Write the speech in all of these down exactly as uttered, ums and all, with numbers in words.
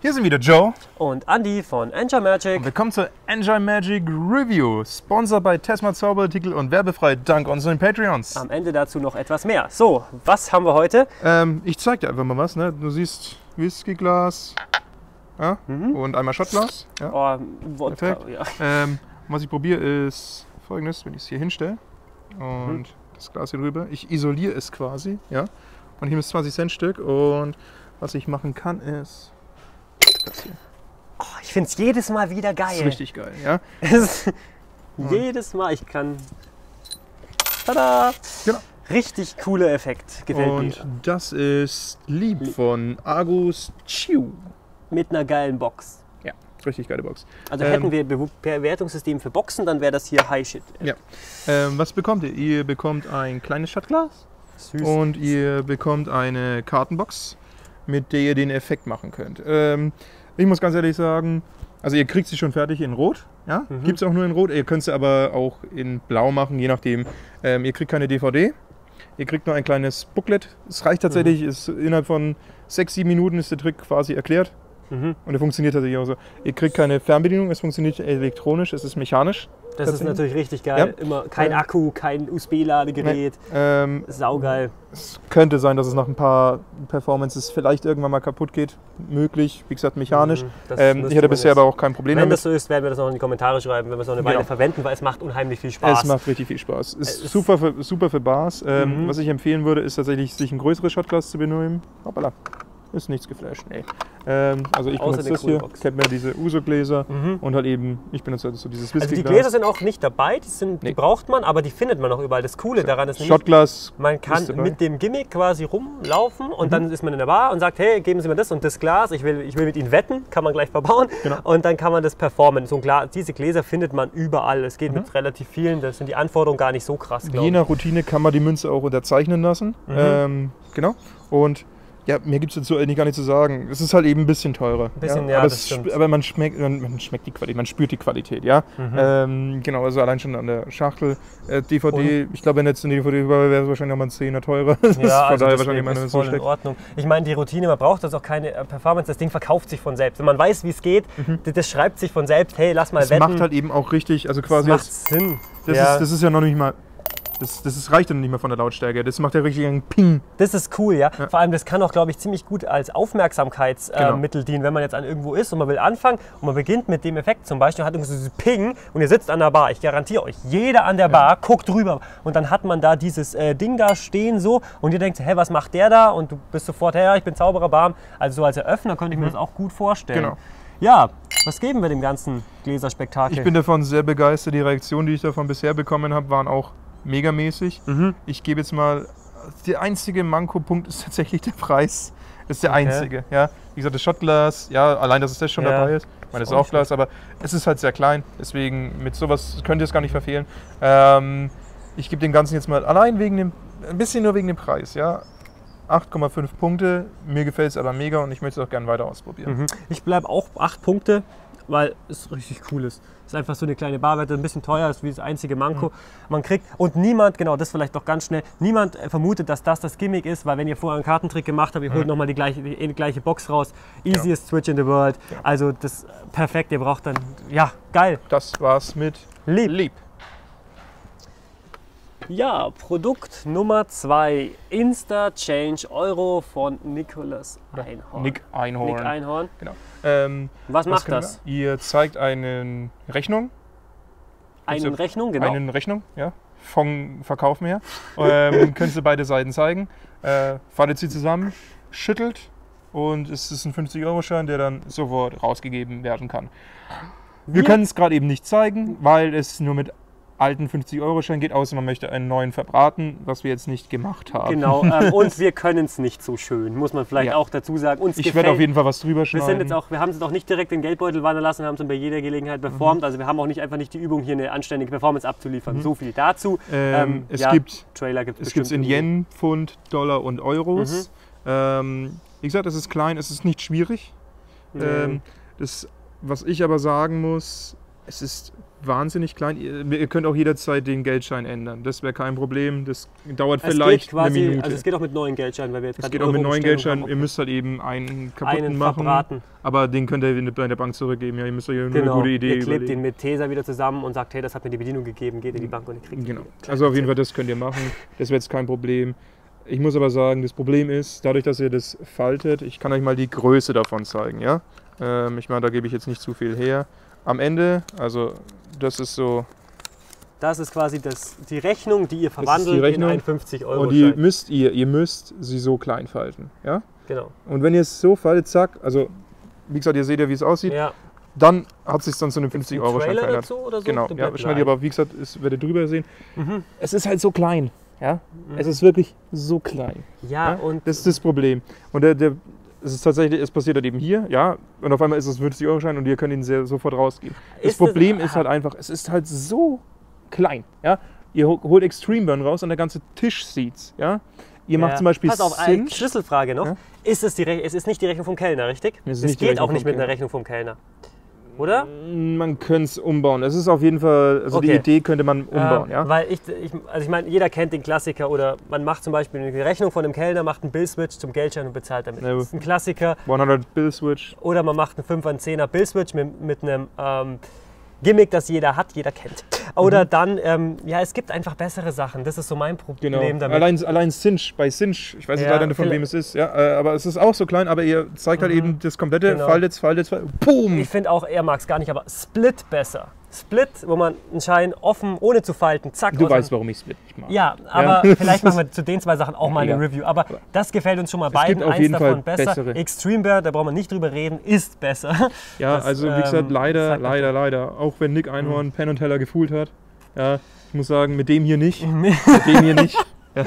Hier sind wieder Joe und Andy von Enjoy Magic. Und willkommen zur Enjoy Magic Review, Sponsor bei Tesma Zauberartikel und werbefrei dank unseren Patreons. Am Ende dazu noch etwas mehr. So, was haben wir heute? Ähm, ich zeig dir einfach mal was. Ne? Du siehst Whiskyglas ja? mhm. und einmal Shotglas. Ja? Oh, Wodka, ja. ähm, was ich probiere ist folgendes, wenn ich es hier hinstelle und mhm. das Glas hier drüber. Ich isoliere es quasi. Ja? Und hier ist zwanzig Cent Stück und was ich machen kann ist das hier. Oh, ich finde es jedes Mal wieder geil. Das ist richtig geil, ja. Jedes Mal, ich kann. Tada! Genau. Richtig cooler Effekt, gefällt und mir. Und das ist Lieb von Argus Chew. Mit einer geilen Box. Ja, richtig geile Box. Also hätten ähm, wir Be Bewertungssystem für Boxen, dann wäre das hier High Shit. Ja. Ähm, was bekommt ihr? Ihr bekommt ein kleines Shotglas. Süß. Und ihr bekommt eine Kartenbox, mit der ihr den Effekt machen könnt. Ähm, ich muss ganz ehrlich sagen, also ihr kriegt sie schon fertig in Rot. Ja? Mhm. Gibt es auch nur in Rot. Ihr könnt sie aber auch in Blau machen, je nachdem. Ähm, ihr kriegt keine D V D. Ihr kriegt nur ein kleines Booklet. Es reicht tatsächlich, mhm. ist, innerhalb von sechs, sieben Minuten ist der Trick quasi erklärt. Mhm. Und er funktioniert tatsächlich auch so. Ihr kriegt keine Fernbedienung, es funktioniert elektronisch, es ist mechanisch. Das ist natürlich richtig geil. Ja. Immer kein Akku, kein U S B-Ladegerät. Nee. Ähm, Saugeil. Es könnte sein, dass es nach ein paar Performances vielleicht irgendwann mal kaputt geht. Möglich, wie gesagt, mechanisch. Mhm, ähm, ich hatte bisher jetzt. aber auch kein Problem Wenn damit. das so ist, werden wir das noch in die Kommentare schreiben, wenn wir es noch eine Weile genau. verwenden, weil es macht unheimlich viel Spaß. Es macht richtig viel Spaß. Es ist super für, super für Bars. Ähm, mhm. Was ich empfehlen würde, ist tatsächlich, sich ein größeres Shotglas zu benehmen. Hoppala. Ist nichts geflasht, nee. Ähm, also ich benutze das hier, kennt mir diese Uso-Gläser mhm. und halt eben, ich benutze halt so dieses Whiskyglas. Also die Gläser sind auch nicht dabei, die, sind, nee. die braucht man, aber die findet man auch überall. Das Coole daran ist nämlich, Shotglas man kann mit dem Gimmick quasi rumlaufen und mhm. dann ist man in der Bar und sagt, hey, geben Sie mir das und das Glas, ich will, ich will mit Ihnen wetten, kann man gleich verbauen genau. und dann kann man das performen. So ein Glas, diese Gläser findet man überall, es geht mhm. mit relativ vielen, da sind die Anforderungen gar nicht so krass, glaube ich. Je nach Routine kann man die Münze auch unterzeichnen lassen, mhm. ähm, genau, und ja, mehr gibt es dazu eigentlich gar nicht zu sagen. Es ist halt eben ein bisschen teurer. Ein bisschen, ja, ja, aber, das stimmt. aber man schmeckt, man, man schmeckt die Qualität, man spürt die Qualität, ja. Mhm. Ähm, genau, also allein schon an der Schachtel. Äh, D V D, und ich glaube, wenn jetzt eine D V D war, wäre es wahrscheinlich nochmal ein Zehner teurer. Das ja, ist also wahrscheinlich ist voll so in Ordnung. Ich meine, die Routine, man braucht das auch keine Performance, das Ding verkauft sich von selbst. Wenn man weiß, wie es geht, mhm. das, das schreibt sich von selbst, hey, lass mal das wetten. Das macht halt eben auch richtig, also quasi... Das macht das, Sinn. Das, ja. ist, das ist ja noch nicht mal... Das, das ist, reicht dann nicht mehr von der Lautstärke, das macht ja richtig einen Ping. Das ist cool, ja. ja. Vor allem, das kann auch, glaube ich, ziemlich gut als Aufmerksamkeitsmittel genau. äh, dienen, wenn man jetzt an irgendwo ist und man will anfangen und man beginnt mit dem Effekt zum Beispiel, hat irgendwie so dieses Ping und ihr sitzt an der Bar. Ich garantiere euch, jeder an der Bar ja. guckt rüber und dann hat man da dieses äh, Ding da stehen so und ihr denkt, hä, was macht der da? Und du bist sofort, hey, ich bin Zauberer, bam. Also so als Eröffner könnte ich mir mhm. das auch gut vorstellen. Genau. Ja, was geben wir dem ganzen Gläserspektakel? Ich bin davon sehr begeistert. Die Reaktionen, die ich davon bisher bekommen habe, waren auch megamäßig. Mhm. Ich gebe jetzt mal, der einzige Manko-Punkt ist tatsächlich der Preis. Das ist der okay. einzige. Ja. Wie gesagt, das Shotglas, ja, allein, dass es das schon ja. dabei ist. Ich meine, das ist auch Glas, aber es ist halt sehr klein. Deswegen, mit sowas könnt ihr es gar nicht verfehlen. Ähm, ich gebe dem Ganzen jetzt mal, allein wegen dem, ein bisschen nur wegen dem Preis, ja. acht Komma fünf Punkte. Mir gefällt es aber mega und ich möchte es auch gerne weiter ausprobieren. Mhm. Ich bleibe auch acht Punkte, weil es richtig cool ist. Es ist einfach so eine kleine Barwerte, ein bisschen teuer, ist wie das einzige Manko. Mhm. Man kriegt, und niemand, genau das vielleicht doch ganz schnell, niemand vermutet, dass das das Gimmick ist, weil wenn ihr vorher einen Kartentrick gemacht habt, ihr mhm. holt nochmal die gleiche, die, die gleiche Box raus. Easiest ja. Switch in the world. Ja. Also das perfekt, ihr braucht dann, ja, geil. Das war's mit Lieb. Lieb. Ja, Produkt Nummer zwei, Insta Change Euro von Nicholas Einhorn. Nick Einhorn. Nick Einhorn. Genau. Ähm, was, was macht das? Wir? Ihr zeigt eine Rechnung. Eine ihr, Rechnung, genau. Eine Rechnung, ja, vom Verkauf her. ähm, könnt ihr beide Seiten zeigen. Äh, faltet sie zusammen, schüttelt und es ist ein fünfzig Euro Schein, der dann sofort rausgegeben werden kann. Wir, wir können es gerade eben nicht zeigen, weil es nur mit alten fünfzig Euro Schein geht, außer man möchte einen neuen verbraten, was wir jetzt nicht gemacht haben. Genau, ähm, und wir können es nicht so schön, muss man vielleicht ja. auch dazu sagen. Uns ich werde auf jeden Fall was drüber schneiden. Wir, sind jetzt auch, wir haben es jetzt auch nicht direkt den Geldbeutel wandern lassen, wir haben es bei jeder Gelegenheit performt. Mhm. Also wir haben auch nicht einfach nicht die Übung, hier eine anständige Performance abzuliefern. Mhm. So viel dazu. Ähm, ähm, es ja, gibt Trailer gibt's es gibt in Yen, Pfund, Dollar und Euros. Mhm. Ähm, wie gesagt, es ist klein, es ist nicht schwierig. Mhm. Ähm, das, was ich aber sagen muss, es ist wahnsinnig klein. Ihr, ihr könnt auch jederzeit den Geldschein ändern. Das wäre kein Problem. Das dauert es vielleicht geht quasi, eine Minute. Also es geht auch mit neuen Geldscheinen, weil wir jetzt Es geht auch mit neuen Geldscheinen. Ihr müsst halt eben einen kaputten einen machen. verbraten. Aber den könnt ihr bei der Bank zurückgeben. Ja, ihr müsst euch nur genau. eine gute Idee ihr klebt überlegen. den mit Tesa wieder zusammen und sagt, hey, das hat mir die Bedienung gegeben, geht in die Bank und ihr kriegt Genau. die. Also auf jeden Fall, das könnt ihr machen. Das wäre jetzt kein Problem. Ich muss aber sagen, das Problem ist, dadurch, dass ihr das faltet, ich kann euch mal die Größe davon zeigen. Ja? Ähm, ich meine, da gebe ich jetzt nicht zu viel her. Am Ende, also das ist so... Das ist quasi das, die Rechnung, die ihr verwandelt die Rechnung. in einen fünfzig Euro Und die müsst ihr, ihr müsst sie so klein falten. Ja? Genau. Und wenn ihr es so faltet, zack, also wie gesagt, ihr seht ja, wie es aussieht, ja. dann hat es sich dann zu einem fünfzig Euro Schein verändert. Dazu oder so? Genau, ja, wahrscheinlich, aber wie gesagt, es werdet ihr drüber sehen. Mhm. Es ist halt so klein. Ja? Mhm. Es ist wirklich so klein. Ja, ja? und das ist das Problem. Und der, der, es ist tatsächlich, es passiert halt eben hier, ja, und auf einmal ist es fünfzig Euro Schein und ihr könnt ihn sehr, sofort rausgeben. Das ist Problem das, ist halt einfach, es ist halt so klein. Ja? Ihr holt Extreme Burn raus und der ganze Tisch sieht's. Ja? Ihr macht ja. zum Beispiel Pass auf, eine Schlüsselfrage noch. Ja? Ist es, die es ist nicht die Rechnung vom Kellner, richtig? Es, es geht auch nicht mit einer Rechnung vom Kellner. Oder? Man könnte es umbauen. Es ist auf jeden Fall, also okay. Die Idee könnte man umbauen. Äh, ja? Weil ich, ich, also ich meine, jeder kennt den Klassiker oder man macht zum Beispiel eine Rechnung von einem Kellner, macht einen Bill-Switch zum Geldschein und bezahlt damit. Ja. Das ist ein Klassiker. hundert Bill-Switch. Oder man macht einen fünfer und zehner Bill-Switch mit, mit einem ähm, Gimmick, das jeder hat, jeder kennt. Oder mhm. dann, ähm, ja, es gibt einfach bessere Sachen. Das ist so mein Problem genau. damit. Allein, allein Cinch, bei Cinch, ich weiß nicht ja, leider nicht, von wem es ist, ja, äh, aber es ist auch so klein, aber ihr zeigt mhm. halt eben das komplette, genau. faltet, faltet, faltet, boom! Ich finde auch, er mag es gar nicht, aber Split besser. Split, wo man einen Schein offen, ohne zu falten, zack. Du weißt, warum ich Split nicht mag. Ja, aber ja. vielleicht machen wir zu den zwei Sachen auch mal eine ja. Review. Aber das gefällt uns schon mal es beiden. Gibt auf Eins jeden davon Fall besser. Bessere. Extreme Bear, da brauchen wir nicht drüber reden, ist besser. Ja, das, also wie gesagt, leider, ähm, leider, leider. Auch wenn Nick Einhorn mhm. Penn und Teller gefühlt hat. Ja, ich muss sagen, mit dem hier nicht. mit dem hier nicht. Ja.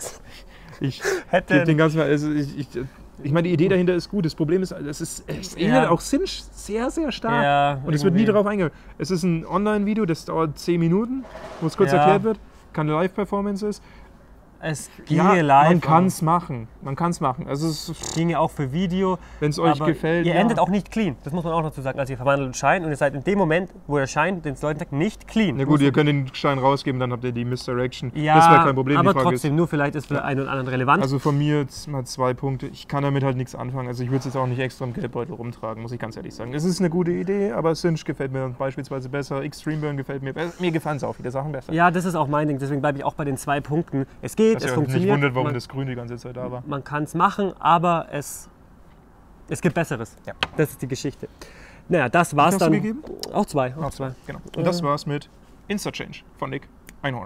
Ich hätte den ganzen, also ich, ich, ich meine, die Idee dahinter ist gut. Das Problem ist, es ist es ähnelt ja. auch Cinch sehr, sehr stark. Ja, und es wird nie darauf eingegangen. Es ist ein Online-Video, das dauert zehn Minuten, wo es kurz ja. erklärt wird. Keine Live-Performance ist. Es ginge ja, live. Man kann es machen. Man kann es machen. Also es ginge auch für Video. Wenn es euch gefällt. Ihr ja. endet auch nicht clean. Das muss man auch dazu sagen. Also ihr verwandelt einen Schein und ihr seid in dem Moment, wo der Schein den Leuten sagt, nicht clean. Na gut, ihr könnt den Schein rausgeben, dann habt ihr die Misdirection. Ja, das wäre kein Problem. Aber die Frage trotzdem, ist, nur vielleicht ist für ja. einen oder anderen relevant. Also von mir jetzt mal zwei Punkte. Ich kann damit halt nichts anfangen. Also ich würde es jetzt auch nicht extra im Geldbeutel rumtragen, muss ich ganz ehrlich sagen. Es ist eine gute Idee, aber Cinch gefällt mir beispielsweise besser. Extreme Burn gefällt mir besser. Mir gefallen es auch viele Sachen besser. Ja, das ist auch mein Ding. Deswegen bleibe ich auch bei den zwei Punkten. Es geht, das es ja funktioniert. Mich wundert, warum man, das Grün die ganze Zeit da war. Man kann es machen, aber es, es gibt Besseres. Ja. Das ist die Geschichte. Naja, das war's dann. Hast du gegeben? Auch zwei. Auch zwei. Genau. Und das war's mit Instachange von Nick Einhorn.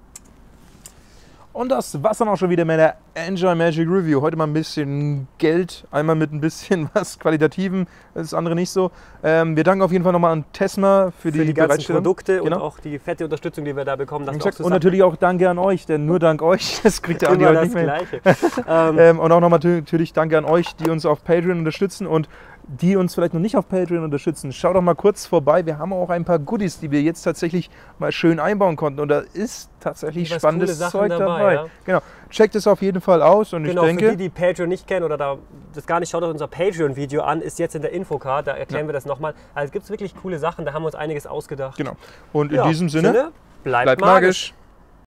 Und das war's dann auch schon wieder mit der Enjoy Magic Review. Heute mal ein bisschen Geld, einmal mit ein bisschen was Qualitativen, das andere nicht so. Ähm, wir danken auf jeden Fall nochmal an Tesma für, für die, die ganzen Produkte genau. und auch die fette Unterstützung, die wir da bekommen. Dass gesagt, auch so und natürlich auch danke an euch, denn nur dank euch, das kriegt ihr auch nicht mehr. ähm, und auch nochmal natürlich danke an euch, die uns auf Patreon unterstützen und die uns vielleicht noch nicht auf Patreon unterstützen. Schaut doch mal kurz vorbei. Wir haben auch ein paar Goodies, die wir jetzt tatsächlich mal schön einbauen konnten. Und da ist tatsächlich spannendes Zeug dabei. dabei. Ja. Genau. Checkt es auf jeden Fall aus. Und genau, ich denke, für die, die Patreon nicht kennen oder da das gar nicht, schaut euch unser Patreon-Video an, ist jetzt in der Infocard. Da erklären ja. wir das nochmal. Also es gibt wirklich coole Sachen, da haben wir uns einiges ausgedacht. Genau. Und in ja, diesem Sinne, Sinne bleibt, bleibt magisch. magisch.